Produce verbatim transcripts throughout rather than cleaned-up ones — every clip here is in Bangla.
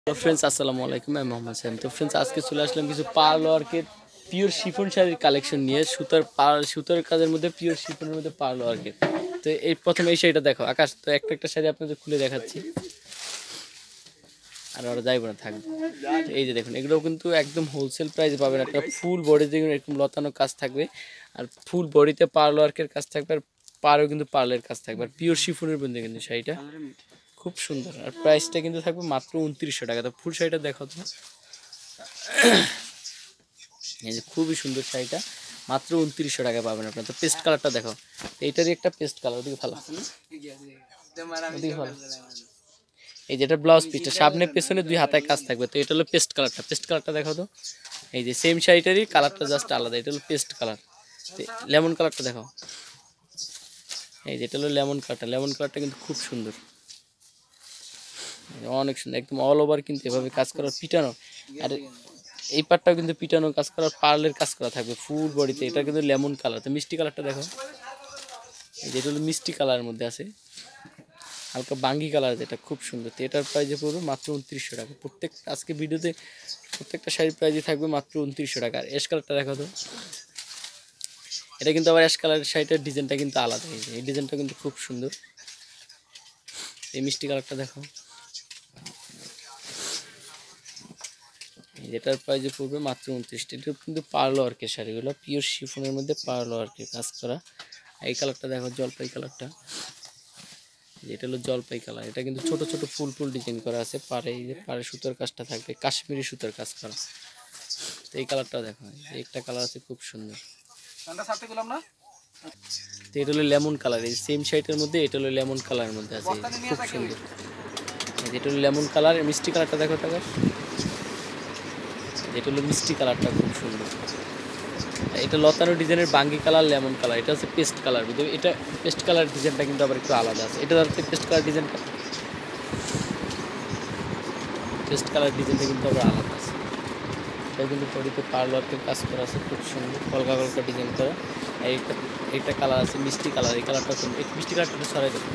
তো ফ্রেন্ডস আসসালামু আলাইকুম, আমি মোহাম্মদ সাইম। তো ফ্রেন্ডস আজকে চলে আসলাম কিছু পার্ল ওয়ার্কের পিওর শিফন শাড়ির কালেকশন নিয়ে। সুতার পার সুতার কাজের মধ্যে পিওর শিফনের মধ্যে পার্ল ওয়ার্কের। তো এই প্রথমে এই শাড়িটা দেখো আকাশ। তো একটা একটা শাড়ি আপনাদের খুলে দেখাচ্ছি, আর ওরা যাইব না থাকবে। এই যে দেখুন, এগুলোও কিন্তু একদম হোলসেল প্রাইসে পাবেন। একটা ফুল বডিতে এরকম লতানো কাজ থাকবে, আর ফুল বডিতে পার্ল ওয়ার্কের কাজ থাকবে, আর পাড়েও কিন্তু পার্লের কাজ থাকবে, আর পিওর শিফনের মধ্যে কিন্তু শাড়িটা খুব সুন্দর। আর প্রাইসটা কিন্তু থাকবে মাত্র উনত্রিশশো টাকা। তো ফুল শাড়িটা দেখো তো, এই যে খুবই সুন্দর শাড়িটা মাত্র উনত্রিশশো টাকা পাবেন আপনার। তো পেস্ট কালারটা দেখো, এইটারই একটা পেস্ট কালার, ওদিকে ভালো ওদিকে ভালো। এই যেটা ব্লাউজ পিসটা সামনে পেছনে দুই হাতায় কাজ থাকবে। তো এটা হলো পেস্ট কালারটা। পেস্ট কালারটা দেখো তো, এই যে সেম শাড়িটারই কালারটা জাস্ট আলাদা। এটা হলো পেস্ট কালার। লেমন কালারটা দেখো, এই যে এটা হলো লেমন কালারটা। লেমন কালারটা কিন্তু খুব সুন্দর, অনেক সুন্দর, একদম অল ওভার কিন্তু এভাবে কাজ করার পিটানো। আর এই পার্টটাও কিন্তু পিটানো কাজ করার পার্লের কাজ করা থাকবে ফুল বডিতে। এটা কিন্তু লেমন কালার। তো মিষ্টি কালারটা দেখো, যেটা হলো মিষ্টি কালারের মধ্যে আছে, হালকা বাঙ্গি কালার, যেটা খুব সুন্দর। তো এটার প্রাইসে পড়বে মাত্র উনত্রিশশো টাকা। প্রত্যেক আজকে ভিডিওতে প্রত্যেকটা শাড়ির প্রাইসে থাকবে মাত্র উনত্রিশশো টাকা। আর অ্যাশ কালারটা দেখো তো, এটা কিন্তু আবার অ্যাশ কালারের শাড়িটার ডিজাইনটা কিন্তু আলাদা। এই ডিজাইনটা কিন্তু খুব সুন্দর। এই মিষ্টি কালারটা দেখো, যেটার প্রাইসে পড়বে মাত্র উনত্রিশটা। এটা কিন্তু পার্ল ওয়ার্কের শাড়িগুলো, পিওর শিফনের মধ্যে পার্ল ওয়ার্কের কাজ করা। এই কালারটা দেখো, জলপাই কালারটা, যেটা হলো জলপাই কালার। এটা কিন্তু ছোট ছোট ফুল ফুল ডিজাইন করা আছে পারে। এই যে পারে সুতার কাজটা থাকবে, কাশ্মীরি সুতার কাজ করা। তো এই কালারটা দেখো, একটা কালার আছে খুব সুন্দর। তো এটা হলো লেমন কালার। এই সেম শাড়িটার মধ্যে এটা হলো লেমন কালারের মধ্যে আছে, খুব সুন্দর। যেটা হলো লেমন কালার। মিষ্টি কালারটা দেখো টাকা, যেটা হলো মিষ্টি কালারটা খুব সুন্দর। এটা লতানো ডিজাইনের বাঙ্গি কালার, লেমন কালার। এটা হচ্ছে পেস্ট কালার। বুঝতে, এটা পেস্ট কালার ডিজাইনটা কিন্তু আবার একটু আলাদা আছে। এটা হচ্ছে পেস্ট কালার ডিজাইনটা, পেস্ট কালার ডিজাইনটা কিন্তু আবার আলাদা আছে। এটা কিন্তু বডিতে পার্ল ওয়ার্কের কাজ করা আছে, খুব সুন্দর কলকা কলকা ডিজাইন করা। এইটা এইটা কালার আছে মিষ্টি কালার। এই কালারটা এই মিষ্টি কালারটা সরাই দেবো।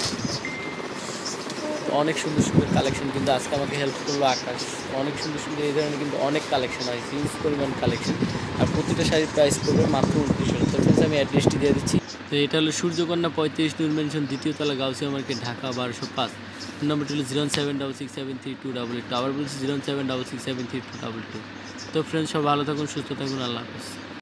অনেক সুন্দর সুন্দর কালেকশন কিন্তু আজকে আমাকে হেল্প করলো আকাশ। অনেক সুন্দর সুন্দর এই ধরনের কিন্তু অনেক কালেকশন আছে, হিউজ পরিমাণ কালেকশন। আর প্রতিটা শাড়ির প্রাইস পড়বে মাত্র উনত্রিশশো টাকা। তো আমি অ্যাড্রেসটি দিয়ে দিচ্ছি। তো এটা হলো সূর্যকন্যা পঁয়ত্রিশ নূর মেনশন, দ্বিতীয় তলা, গাউসিয়া মার্কেট, ঢাকা বারোশো পাঁচ। নম্বরটি হলো zero seven double six seven three two double eight. আবার বলছি zero seven double six seven three two double two. তো ফ্রেন্ডস, সব ভালো থাকুন, সুস্থ থাকুন, আল্লাহ হাফেজ।